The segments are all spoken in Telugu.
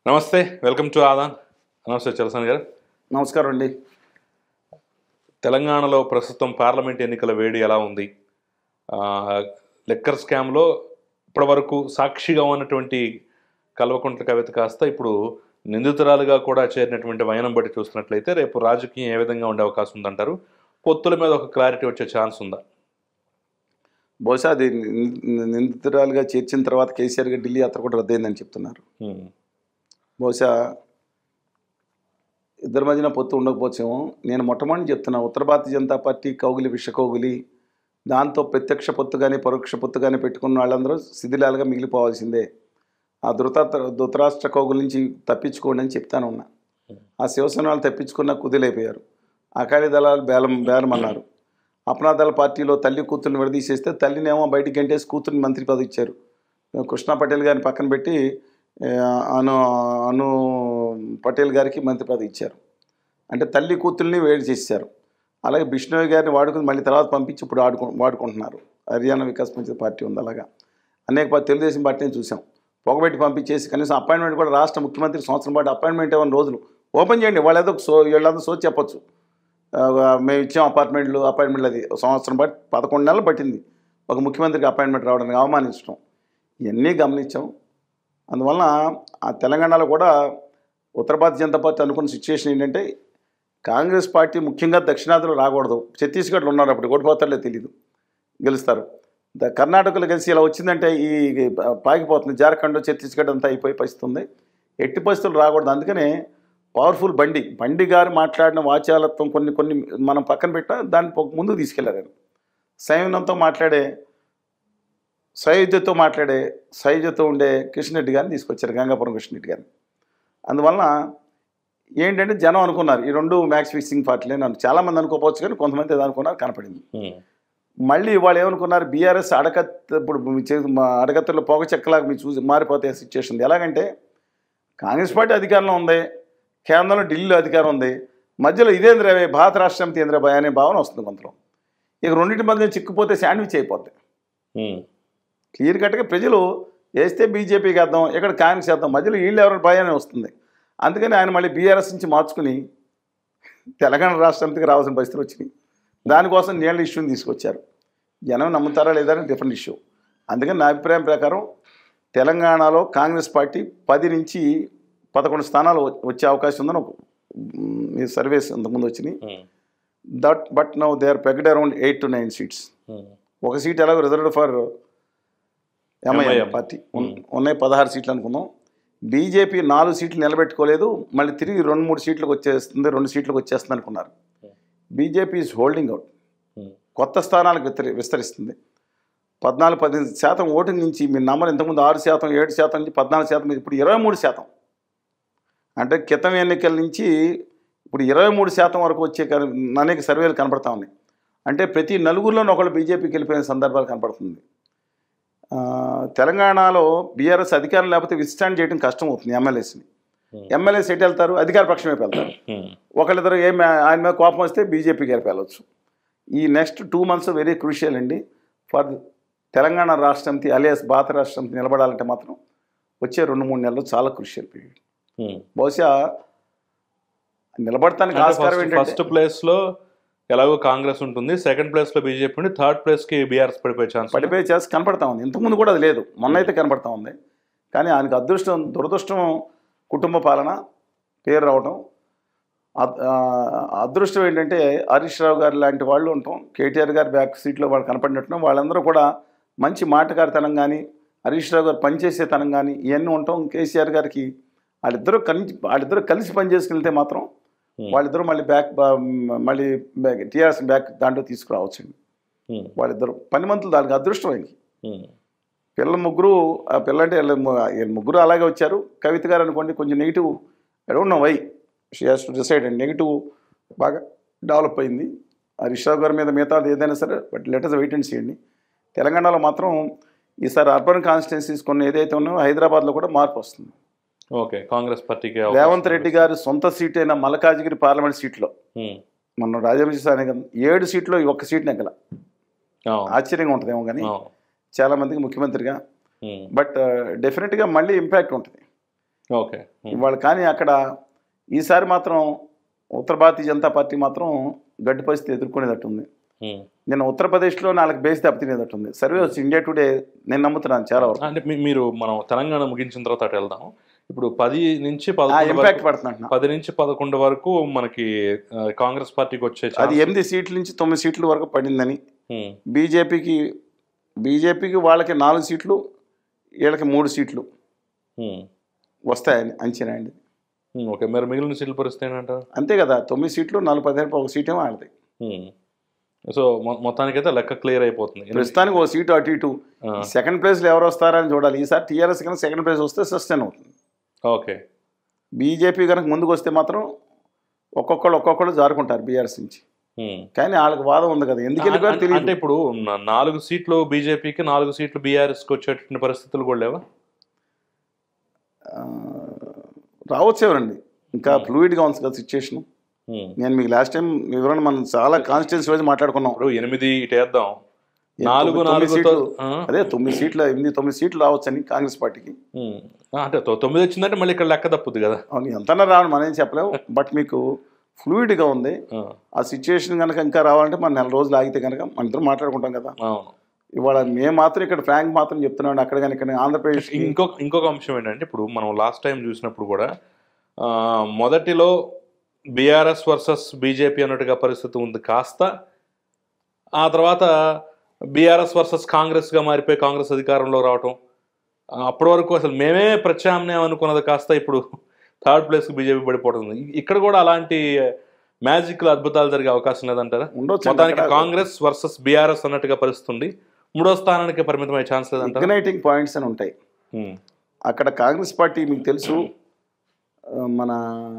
నమస్తే, వెల్కమ్ టు ఆదాన్. నమస్తే చలసాని గారు. నమస్కారం అండి. తెలంగాణలో ప్రస్తుతం పార్లమెంట్ ఎన్నికల వేడి ఎలా ఉంది? లిక్కర్ స్కామ్లో ఇప్పటివరకు సాక్షిగా ఉన్నటువంటి కల్వకుంట్ల కవిత కాస్త ఇప్పుడు నిందితురాలుగా కూడా చేరినటువంటి వైనం బట్టి చూస్తున్నట్లయితే రేపు రాజకీయం ఏ విధంగా ఉండే అవకాశం ఉందంటారు? పొత్తుల మీద ఒక క్లారిటీ వచ్చే ఛాన్స్ ఉందా? బహుశా అది నిందితురాలుగా చేర్చిన తర్వాత కేసీఆర్ గారు ఢిల్లీ యాత్ర కూడా రద్దయిందని చెప్తున్నారు. బహుశా ఇద్దరి మధ్యన పొత్తు ఉండకపోవచ్చేమో. నేను మొట్టమొదటి చెప్తున్నా, ఉత్తర భారతీయ జనతా పార్టీ కౌగిలి విషకౌగిలి, దాంతో ప్రత్యక్ష పొత్తు కానీ పరోక్ష పొత్తు కానీ పెట్టుకున్న వాళ్ళందరూ శిథిలాలుగా మిగిలిపోవాల్సిందే. ఆ ధృతరాష్ట్ర కౌగుల నుంచి తప్పించుకోండి అని చెప్తాను ఉన్నా. ఆ శివసేన వాళ్ళు తప్పించుకున్న కుదిలైపోయారు. అకాలీ దళాలు బేరమన్నారు. అప్నాదళ పార్టీలో తల్లి కూతుర్ని విడదీసేస్తే తల్లినేమో బయటికి గంటేసి కూతుర్ని మంత్రి పదవి ఇచ్చారు. కృష్ణా పటేల్ గారిని పక్కన పెట్టి అను పటేల్ గారికి మంత్రి పదవి ఇచ్చారు. అంటే తల్లి కూతుర్ని వేడి చేశారు. అలాగే బిష్ణోయ్ గారిని వాడుకుని మళ్ళీ తర్వాత పంపించి ఇప్పుడు వాడుకుంటున్నారు. హర్యానా వికాస్ మంచి పార్టీ ఉంది. అలాగా అనేక తెలుగుదేశం పార్టీని చూసాం. పొగబెట్టి పంపించేసి కనీసం అపాయింట్మెంట్ కూడా రాష్ట్ర ముఖ్యమంత్రి సంవత్సరం పాటు అపాయింట్మెంట్ ఏమైనా రోజులు ఓపెన్ చేయండి. వీళ్ళందరూ సోచి చెప్పచ్చు. మేము ఇచ్చాం అపాయింట్మెంట్లు అది సంవత్సరం పాటు 11 నెలలు పట్టింది ఒక ముఖ్యమంత్రికి అపాయింట్మెంట్ రావడానికి. అవమానించడం ఇవన్నీ గమనించాం. అందువలన ఆ తెలంగాణలో కూడా ఉత్తర భారతీయ జనతా పార్టీ అనుకున్న సిచ్యువేషన్ ఏంటంటే, కాంగ్రెస్ పార్టీ ముఖ్యంగా దక్షిణాదిలో రాకూడదు. ఛత్తీస్గఢ్లో ఉన్నారు, అప్పుడు ఓడిపోతారులే తెలియదు, గెలుస్తారు. కర్ణాటకలో కలిసి ఇలా వచ్చిందంటే ఈ పాకిపోతుంది. జార్ఖండ్ ఛత్తీస్గఢ్ అంతా అయిపోయి పరిస్థితుంది. ఎట్టి పరిస్థితులు రాకూడదు. అందుకనే పవర్ఫుల్ బండి గారు మాట్లాడిన వాచాలత్వం కొన్ని మనం పక్కన పెట్టా దాన్ని ముందుకు తీసుకెళ్లారు. ఆయన సైజతో ఉండే కిషన్ రెడ్డి గారిని తీసుకొచ్చారు, గంగాపురం కిషన్ రెడ్డి గారిని. అందువలన ఏంటంటే జనం అనుకున్నారు ఈ రెండు మ్యాక్స్ ఫిక్సింగ్ పార్టీలే. నన్ను చాలామంది అనుకోవచ్చు, కానీ కొంతమంది ఏదో అనుకున్నారు, కనపడింది. మళ్ళీ వాళ్ళు ఏమనుకున్నారు, బీఆర్ఎస్ ఇప్పుడు అడగత్తులో పొగ చెక్కలాగా మీరు చూసి మారిపోతే సిచ్యువేషన్. ఎలాగంటే కాంగ్రెస్ పార్టీ అధికారంలో ఉంది, కేంద్రంలో ఢిల్లీలో అధికారం ఉంది, మధ్యలో ఇదేంద్ర భారత రాష్ట్ర సమితి కేంద్ర భయ అనే భావన వస్తుంది కొంతలో. ఇక రెండింటి మధ్య చిక్కుపోతే శాండ్విచ్ అయిపోద్ది. క్లియర్ కట్గా ప్రజలు వేస్తే బీజేపీకి వేద్దాం, ఇక్కడ కాంగ్రెస్ వేద్దాం, మధ్యలో వీళ్ళు ఎవరైనా భయాన్ని వస్తుంది. అందుకని ఆయన మళ్ళీ బీఆర్ఎస్ నుంచి మార్చుకుని తెలంగాణ రాష్ట్ర సమితికి రావాల్సిన పరిస్థితులు వచ్చినాయి. దానికోసం నీళ్ళ ఇష్యూని తీసుకొచ్చారు. జనం నమ్ముతారా లేదా అని డిఫరెంట్ ఇష్యూ. అందుకని నా అభిప్రాయం ప్రకారం తెలంగాణలో కాంగ్రెస్ పార్టీ 10 నుంచి 11 స్థానాలు వచ్చే అవకాశం ఉందని ఒక సర్వేస్ ఇంతకుముందు వచ్చినాయి. But now they are pegged around 8 to 9 seats. ఒక సీట్ ఎలాగో రిజర్వ్డ్ ఫర్ ఎంఐఎం పార్టీ ఉన్నాయి, 16 సీట్లు అనుకుందాం. బీజేపీ 4 సీట్లు నిలబెట్టుకోలేదు, మళ్ళీ తిరిగి 2-3 సీట్లకు వచ్చేస్తుంది, 2 సీట్లకు వచ్చేస్తుంది అనుకున్నారు. బీజేపీ ఈజ్ హోల్డింగ్ అవుట్, కొత్త స్థానాలకు విస్తరిస్తుంది. 14-15% ఓటింగ్ నుంచి మీ నంబర్ ఇంతకుముందు 6%, 7% నుంచి 14%, ఇప్పుడు 23%. అంటే క్రితం ఎన్నికల నుంచి ఇప్పుడు 23% వరకు వచ్చే అనేక సర్వేలు కనపడతా ఉన్నాయి. అంటే ప్రతి నలుగురిలోనూ ఒకళ్ళు బీజేపీకి వెళ్ళిపోయిన సందర్భాలు కనపడుతుంది. తెలంగాణలో బీఆర్ఎస్ అధికారం లేకపోతే విస్టాండ్ చేయడం కష్టం అవుతుంది. ఎమ్మెల్యేస్ ఎటు వెళ్తారు? అధికార పక్షం వైపు వెళ్తారు. ఒకళ్ళిద్దరు ఆయన మీద కోపం వస్తే బీజేపీకి వెళ్ళవచ్చు. ఈ నెక్స్ట్ 2 months వెరీ క్రూషియల్ అండి ఫర్ తెలంగాణ రాష్ట్ర సమితి అలియాస్ భారత రాష్ట్ర సమితి నిలబడాలంటే మాత్రం వచ్చే 2-3 నెలలు చాలా క్రూషియల్ పీరియడ్. బహుశా నిలబడటానికి ఆస్కారం ఏంటంటే, ఫస్ట్ ప్లేస్లో ఎలాగో కాంగ్రెస్ ఉంటుంది, సెకండ్ ప్లేస్లో బీజేపీ ఉండి, థర్డ్ ప్లేస్కి బీఆర్ఎస్ పడిపోయే ఛాన్స్ కనపడతా ఉంది. ఇంతకుముందు కూడా అది లేదు, మొన్న అయితే కనపడతా ఉంది. కానీ ఆయనకు దురదృష్టం కుటుంబ పాలన పేరు రావటం. అదృష్టం ఏంటంటే హరీష్ రావు గారు లాంటి వాళ్ళు ఉంటాం, కేటీఆర్ గారి బ్యాక్ సీట్లో వాళ్ళు కనపడినట్టు వాళ్ళందరూ కూడా మంచి మాటకారితనం కానీ, హరీష్ రావు గారు పనిచేసే తనం కానీ ఇవన్నీ ఉంటాం. కేసీఆర్ గారికి వాళ్ళిద్దరూ కలిసి పనిచేసుకెళ్తే మాత్రం వాళ్ళిద్దరూ మళ్ళీ టీఆర్ఎస్ బ్యాక్ దాంట్లో తీసుకురావచ్చండి. వాళ్ళిద్దరు పని మంతులు, దానికి అదృష్టం అయింది. ముగ్గురు అలాగే వచ్చారు. కవిత గారు అనుకోండి కొంచెం negative, I don't know why she has to decide and negative బాగా డెవలప్ అయింది. హరీష్ రావు గారి మీద మిగతాది ఏదైనా సరే, but let us wait and see అండి. తెలంగాణలో మాత్రం ఈసారి అర్బన్ కాన్స్టిట్యున్సీస్ కొన్ని ఏదైతే ఉన్నాయో హైదరాబాద్లో కూడా మార్పు వస్తుంది. ఓకే, కాంగ్రెస్ పార్టీకి రేవంత్ రెడ్డి గారు సొంత సీట్ అయిన మల్కాజ్గిరి పార్లమెంట్ సీట్లో మన రాజమండ్రి 7 సీట్లో 1 సీట్ నెగ్గల. ఆశ్చర్యంగా ఉంటుందేమో కానీ చాలా మందికి ముఖ్యమంత్రిగా, బట్ డెఫినెట్గా మళ్ళీ ఇంపాక్ట్ ఉంటుంది. ఓకే. ఇవాళ కానీ అక్కడ ఈసారి మాత్రం ఉత్తర భారతీయ జనతా పార్టీ మాత్రం గడ్డి పరిస్థితి ఎదుర్కొనేటట్టుంది. నేను ఉత్తరప్రదేశ్లో 4 బేస్ దెబ్బతినేటట్టుంది. సర్వే వచ్చి ఇండియా టుడే నేను నమ్ముతున్నాను చాలా వరకు. అంటే మీరు మనం తెలంగాణ ముగించిన తర్వాత అటు వెళ్దాం. ఇప్పుడు 10 నుంచి 11 ఇంపాక్ట్ పడుతున్నా 10 నుంచి 11 వరకు మనకి కాంగ్రెస్ పార్టీకి వచ్చే అది 8 సీట్ల నుంచి 9 సీట్ల వరకు పడిందని. బీజేపీకి వాళ్ళకి 4 సీట్లు, వీళ్ళకి 3 సీట్లు వస్తాయని అంచనా అండి. ఓకే. మరి మిగిలిన సీట్ల పరిస్థితి ఏంటంటారు? అంతే కదా, 9 సీట్లు 4-15 ఒక సీట్ ఏమో ఆడతాయి. సో మొత్తానికైతే లెక్క క్లియర్ అయిపోతుంది. ప్రస్తుతానికి ఒక సీటు అటు ఇటు. సెకండ్ ప్లేస్లో ఎవరు వస్తారని చూడాలి. ఈసారి టీఆర్ఎస్ కనుక సెకండ్ ప్లేస్ వస్తే సస్టైన్ అవుతుంది. ఓకే. బీజేపీ కనుక ముందుకు వస్తే మాత్రం ఒక్కొక్కళ్ళు జారుకుంటారు బీఆర్ఎస్ నుంచి. కానీ వాళ్ళకి వాదం ఉంది కదా, ఎందుకు వెళ్ళిపోయారు తెలియదు. అంటే ఇప్పుడు 4 సీట్లు బీజేపీకి, 4 సీట్లు బీఆర్ఎస్కి వచ్చేటువంటి పరిస్థితులు కూడా లేవా? రావచ్చేవారండి, ఇంకా ఫ్లూయిడ్గా ఉంది కదా సిచ్యుయేషన్. నేను మీకు లాస్ట్ టైం వివరణ మనం చాలా కాన్స్టిట్యూన్సీ వైజ్ మాట్లాడుకున్నాం. 8 ఇటేద్దాం, 4 సీట్లు, అదే 9 సీట్లు 8-9 సీట్లు రావచ్చని కాంగ్రెస్ పార్టీకి. అంటే 9 వచ్చిందంటే మళ్ళీ ఇక్కడ లెక్క తప్పుద్ది కదా. అవును, ఎంతన్నా రావని మనం ఏం చెప్పలేము. బట్ మీకు ఫ్లూయిడ్గా ఉంది ఆ సిచ్యుయేషన్. కనుక ఇంకా రావాలంటే మన 4 రోజులు ఆగితే కనుక మన ఇద్దరు మాట్లాడుకుంటాం కదా. ఇవాళ మేము మాత్రం ఇక్కడ ఫ్రాంక్ మాత్రం చెప్తున్నాం. అక్కడ కానీ ఇక్కడ ఆంధ్రప్రదేశ్ ఇంకొక అంశం ఏంటంటే, ఇప్పుడు మనం లాస్ట్ టైం చూసినప్పుడు కూడా మొదటిలో బీఆర్ఎస్ వర్సెస్ బీజేపీ అన్నట్టుగా పరిస్థితి ఉంది. కాస్త ఆ తర్వాత బీఆర్ఎస్ వర్సెస్ కాంగ్రెస్గా మారిపోయి కాంగ్రెస్ అధికారంలో రావటం, అప్పటి వరకు అసలు మేమే ప్రత్యామ్నాయం అనుకున్నది కాస్త ఇప్పుడు 3rd ప్లేస్కి బీజేపీ పడిపోవడం. ఇక్కడ కూడా అలాంటి మ్యాజిక్లు అద్భుతాలు జరిగే అవకాశం లేదంటారా? మొత్తానికి కాంగ్రెస్ వర్సెస్ బీఆర్ఎస్ అన్నట్టుగా పరిస్థితి ఉంది. 3వ స్థానానికి పరిమితమయ్యే ఛాన్స్ లేదంటారా? ఇగ్నైటింగ్ పాయింట్స్ అని ఉంటాయి అక్కడ. కాంగ్రెస్ పార్టీ మీకు తెలుసు, మన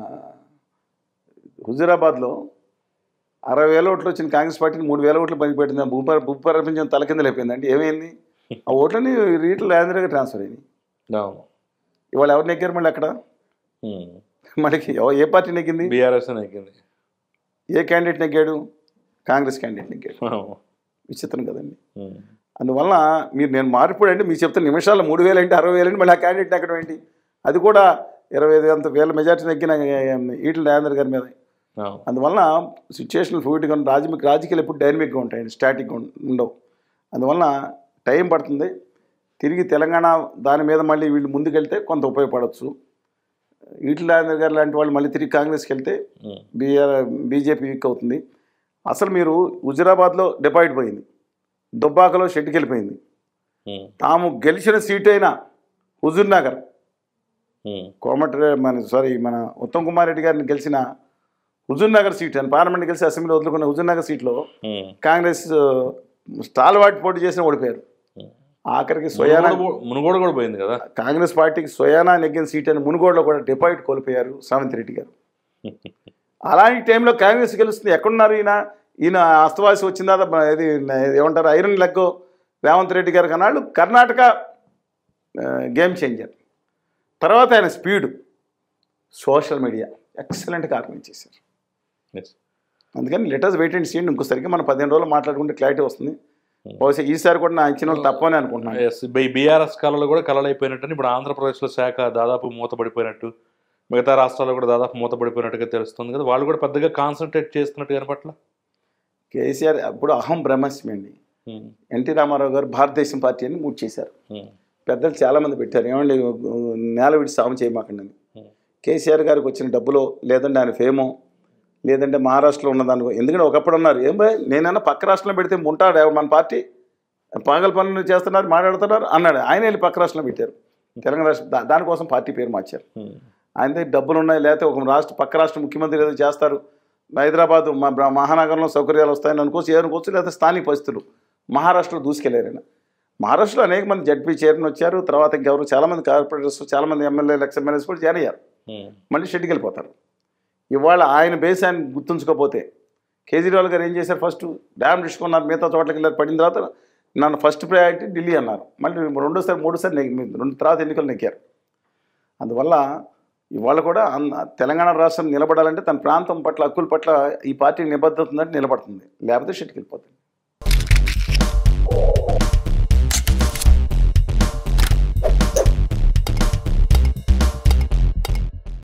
హుజూరాబాద్లో 60,000 ఓట్లు వచ్చిన కాంగ్రెస్ పార్టీని 3,000 ఓట్లు పనిపెట్టింది. భూప్రపంచం తలకిందలైపోయింది. అంటే ఏమైంది, ఆ ఓట్లని రీటల్ రాజేంద్రగా ట్రాన్స్ఫర్ అయింది. ఇవాళ ఎవరు నెగ్గారు మళ్ళీ అక్కడ? మళ్ళీ ఏ పార్టీ నెగ్గింది? బీఆర్ఎస్ నెగ్గింది. ఏ క్యాండిడేట్ నెగ్గాడు? కాంగ్రెస్ క్యాండిడేట్ నెగ్గాడు. విచిత్రం కదండి. అందువల్ల నేను మారిపోయాడు అంటే మీరు చెప్తున్న నిమిషాల్లో 3,000 అంటే 60,000 అంటే మళ్ళీ ఆ క్యాండిడేట్ నెగ్గడం ఏంటి? అది కూడా 25,000 మెజార్టీ నెగ్గిన ఈటల రాజేంద్ర గారి మీద. అందువల్ల సిచ్యుయేషన్ ఫ్లూయిడ్గా రాజకీయాలు ఎప్పుడు డైనమిక్గా ఉంటాయండి, స్టాటిక్గా ఉండవు. అందువల్ల టైం పడుతుంది. తిరిగి తెలంగాణ దాని మీద మళ్ళీ వీళ్ళు ముందుకెళ్తే కొంత ఉపయోగపడవచ్చు. ఈటల రాజేంద్ర గారు లాంటి వాళ్ళు మళ్ళీ తిరిగి కాంగ్రెస్కి వెళ్తే బీజేపీ వీక్ అవుతుంది. అసలు మీరు హుజూరాబాద్లో డిపాయిట్ పోయింది, దుబ్బాకలో షెడ్కి వెళ్ళిపోయింది. తాము గెలిచిన సీటు అయినా హుజూర్ నగర్ మన ఉత్తమ్ కుమార్ రెడ్డి గారిని గెలిచిన హుజూర్ నగర్ సీట్ అని పార్లమెంట్ గెలిచి అసెంబ్లీ వదులుకున్న హుజూర్ నగర్ సీట్లో కాంగ్రెస్ స్టాల్ వాటి పోటీ చేసిన ఓడిపోయారు. ఆఖరికి సోయానా మునుగోడు కూడా పోయింది కదా. కాంగ్రెస్ పార్టీకి సోయానా నెగ్గిన సీట్ అని మునుగోడులో కూడా డిపాయిట్ కోల్పోయారు రేవంత్ రెడ్డి గారు. అలాంటి టైంలో కాంగ్రెస్ గెలుస్తుంది. ఎక్కడున్నారు ఈయన అస్తవాసి వచ్చిన తర్వాత ఇది ఏమంటారు ఐరన్ లెగ్ రేవంత్ రెడ్డి గారు కన్నాళ్ళు కర్ణాటక గేమ్ చేంజర్. తర్వాత ఆయన స్పీడు, సోషల్ మీడియా ఎక్సలెంట్గా ఆర్గనైజ్ చేశారు. అందుకని లెటర్స్ వెయిట్ అండ్ సీ. ఇంకోసరికి మనం 15 రోజులు మాట్లాడుకుంటే క్లారిటీ వస్తుంది. బహుశా ఈసారి కూడా నా ఇచ్చిన వాళ్ళు తప్పని అనుకుంటున్నాను. బీఆర్ఎస్ కళలు కూడా కళలైపోయినట్టు, ఇప్పుడు ఆంధ్రప్రదేశ్లో శాఖ దాదాపు మూతపడిపోయినట్టు, మిగతా రాష్ట్రాల్లో కూడా దాదాపు మూతపడిపోయినట్టుగా తెలుస్తుంది కదా. వాళ్ళు కూడా పెద్దగా కాన్సన్ట్రేట్ చేస్తున్నట్టు కనపట్ల. కేసీఆర్ అప్పుడు అహం బ్రహ్మస్మి అండి. ఎన్టీ రామారావు గారు భారతదేశం పార్టీ అని మూడ్ చేశారు. పెద్దలు చాలామంది పెట్టారు, ఏమండి నేల విడిచి సాము చేయమాకండి అని. కేసీఆర్ గారికి వచ్చిన డబ్బులో, లేదంటే ఆయన ఫేమో, లేదంటే మహారాష్ట్రలో ఉన్నదానికో. ఎందుకంటే ఒకప్పుడు అన్నారు, ఏం భయ నేనన్నా పక్క రాష్ట్రంలో పెడితే ఉంటాడు మన పార్టీ, పాగల పనులు చేస్తున్నారు మాట్లాడుతున్నారు అన్నాడు. ఆయన వెళ్ళి పక్క రాష్ట్రంలో పెట్టారు, తెలంగాణ రాష్ట్రం. దానికోసం పార్టీ పేరు మార్చారు. ఆయన దగ్గర డబ్బులు ఉన్నాయి, లేకపోతే ఒక పక్క రాష్ట్ర ముఖ్యమంత్రి ఏదో చేస్తారు, హైదరాబాద్ మహానగరంలో సౌకర్యాలు వస్తాయని అనుకోవచ్చు, లేకపోతే స్థానిక పరిస్థితులు మహారాష్ట్రలో దూసుకెళ్ళారైనా. మహారాష్ట్రలో అనేక మంది జడ్పీ చైర్మన్ వచ్చారు. తర్వాత ఇంకెవరు చాలామంది కార్పొరేటర్స్, చాలామంది ఎమ్మెల్యేలు, ఎమ్మెల్యేస్ కూడా జాయిన్ అయ్యారు. మళ్ళీ షెడ్కి వెళ్ళిపోతారు. ఇవాళ ఆయన బేస్ ఆయన గుర్తుంచుకోకపోతే కేజ్రీవాల్ గారు ఏం చేశారు, ఫస్ట్ డ్యామ్ తీసుకున్నారు, మిగతా చోట్లకి వెళ్ళారు. పడిన తర్వాత నన్ను ఫస్ట్ ప్రయారిటీ ఢిల్లీ అన్నారు. మళ్ళీ 2వ, 3వ తర్వాత ఎన్నికలు నెగ్గారు. అందువల్ల ఇవాళ కూడా తెలంగాణ రాష్ట్రం నిలబడాలంటే తన ప్రాంతం పట్ల, హక్కుల పట్ల ఈ పార్టీ నిబద్ధత ఉందంటే నిలబడుతుంది, లేకపోతే షెడ్కి వెళ్ళిపోతుంది.